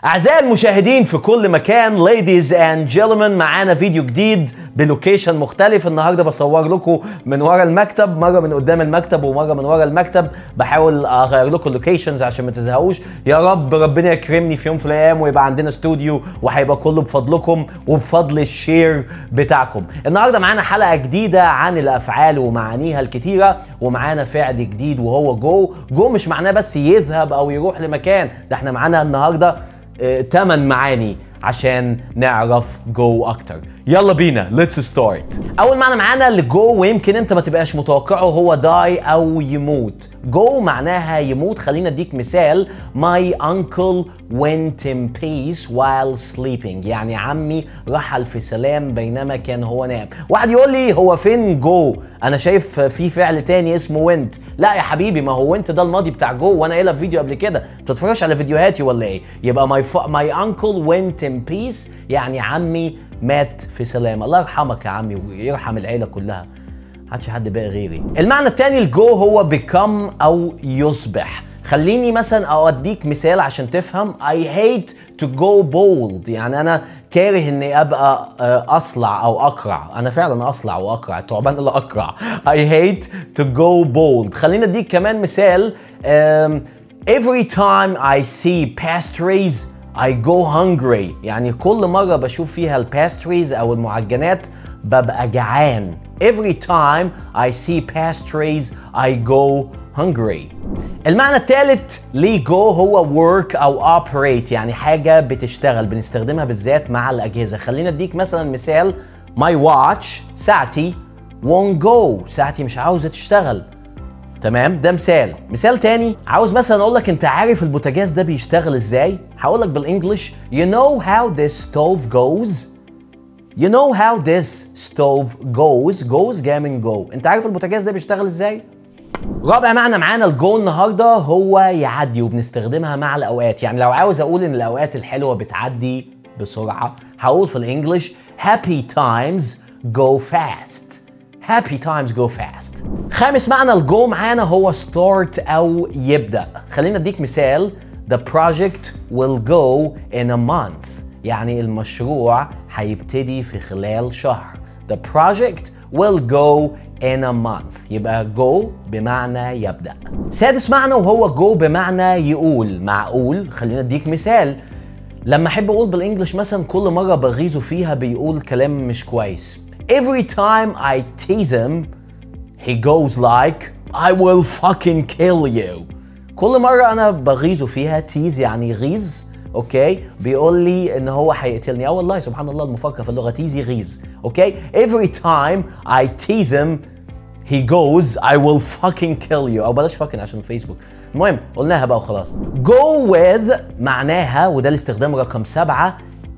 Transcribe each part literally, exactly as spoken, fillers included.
أعزائي المشاهدين في كل مكان ladies and gentlemen، معانا فيديو جديد بلوكيشن مختلف. النهارده بصور لكم من ورا المكتب، مرة من قدام المكتب ومرة من ورا المكتب. بحاول أغير لكم اللوكيشنز عشان ما تزهقوش. يا رب ربنا يكرمني في يوم في الأيام ويبقى عندنا استوديو، وهيبقى كله بفضلكم وبفضل الشير بتاعكم. النهارده معانا حلقة جديدة عن الأفعال ومعانيها الكتيرة، ومعانا فعل جديد وهو جو. جو مش معناه بس يذهب أو يروح لمكان، ده احنا معانا النهارده تمن معاني عشان نعرف جو اكتر. يلا بينا let's start. اول معنى معانا لجو ويمكن انت ما تبقاش متوقعه هو داي او يموت. جو معناها يموت. خلينا اديك مثال. My uncle went in peace while sleeping، يعني عمي رحل في سلام بينما كان هو نام. واحد يقول لي هو فين جو؟ انا شايف في فعل تاني اسمه went. لا يا حبيبي، ما هو went ده الماضي بتاع جو، وانا قايلها في فيديو قبل كده. ما بتتفرجش على فيديوهاتي ولا ايه؟ يبقى my, my uncle went in peace يعني عمي مات في سلام. الله يرحمك يا عمي ويرحم العيله كلها، محدش حد بقى غيري. المعنى الثاني الجو هو become او يصبح. خليني مثلا اوديك مثال عشان تفهم. I hate to go bold، يعني انا كاره اني ابقى اصلع او اقرع. انا فعلا اصلع واقرع، الثعبان اللي اقرع. I hate to go bold. خلينا اديك كمان مثال. um, every time I see pastries I go hungry، يعني كل مرة بشوف فيها الباستريز أو المعجنات ببقى جعان. Every time I see pastries I go hungry. المعنى الثالث ليه جو هو work أو operate، يعني حاجة بتشتغل، بنستخدمها بالذات مع الأجهزة. خلينا أديك مثلا مثال. My watch، ساعتي won't go، ساعتي مش عاوزة تشتغل. تمام، ده مثال. مثال تاني، عاوز مثلا اقول لك انت عارف البوتاجاز ده بيشتغل ازاي؟ هقول لك بالانجلش you know how this stove goes. you know how this stove goes. goes جاي من جو. انت عارف البوتاجاز ده بيشتغل ازاي؟ رابع معنى معانا الجو النهارده هو يعدي، وبنستخدمها مع الاوقات. يعني لو عاوز اقول ان الاوقات الحلوه بتعدي بسرعه هقول في الانجلش happy times go fast. happy times go fast. خامس معنى الجو معانا هو start أو يبدأ. خلينا اديك مثال. The project will go in a month، يعني المشروع هيبتدي في خلال شهر. The project will go in a month، يبقى go بمعنى يبدأ. سادس معنى وهو جو بمعنى يقول، معقول. خلينا اديك مثال. لما احب اقول بالانجلش مثلا كل مرة بغيظه فيها بيقول كلام مش كويس. Every time I tease him he goes like I will fucking kill you. كل مرة أنا بغيظه فيها، تيز يعني غيظ، أوكي، بيقول لي إن هو هيقتلني. أه والله سبحان الله المفارقة في اللغة، تيز يغيظ، أوكي. Every time I tease him he goes I will fucking kill you. أو بلاش fucking عشان فيسبوك. المهم قلناها بقى وخلاص. Go with معناها، وده الاستخدام رقم سبعة،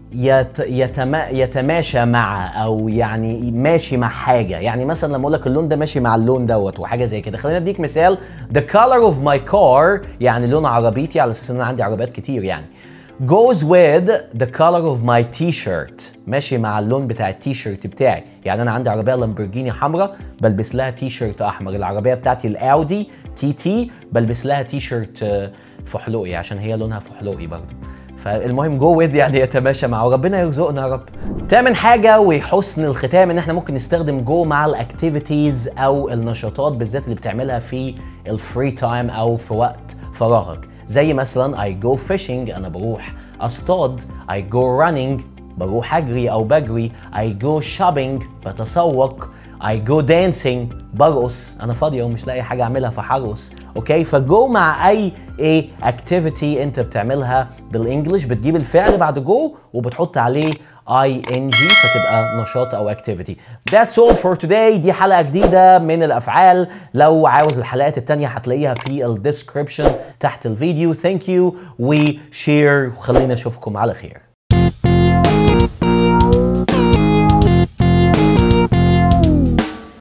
يت يتما يتماشى مع او يعني ماشي مع حاجه. يعني مثلا لما اقول لك اللون ده ماشي مع اللون دوت وحاجه زي كده. خلينا اديك مثال. The color of my car، يعني لون عربيتي، على اساس ان انا عندي عربيات كتير، يعني goes with the color of my t-shirt، ماشي مع اللون بتاع التي شيرت بتاعي. يعني انا عندي عربيه لامبورجيني حمراء بلبس لها تي شيرت احمر. العربيه بتاعتي الاودي تي تي بلبس لها تي شيرت فحلوقي عشان هي لونها فحلوقي برضه. فالمهم جو ويز يعني يتماشى معه. ربنا يرزقنا يا رب. تامن حاجه وحسن الختام ان احنا ممكن نستخدم جو مع الاكتيفيتيز او النشاطات، بالذات اللي بتعملها في الفري تايم او في وقت فراغك. زي مثلا I go fishing، انا بروح اصطاد. I go running، بروح اجري او بجري. I go shopping، بتسوق. I go dancing، برقص. انا فاضيه ومش لاقي حاجه اعملها فحرقص، اوكي. فجو مع اي ايه اكتيفيتي انت بتعملها بالانجلش، بتجيب الفعل بعد جو وبتحط عليه اي ان جي فتبقى نشاط او اكتيفيتي. That's all for today. دي حلقه جديده من الافعال. لو عاوز الحلقات التانيه هتلاقيها في الديسكريبشن تحت الفيديو. ثانك يو وشير، وخلينا اشوفكم على خير.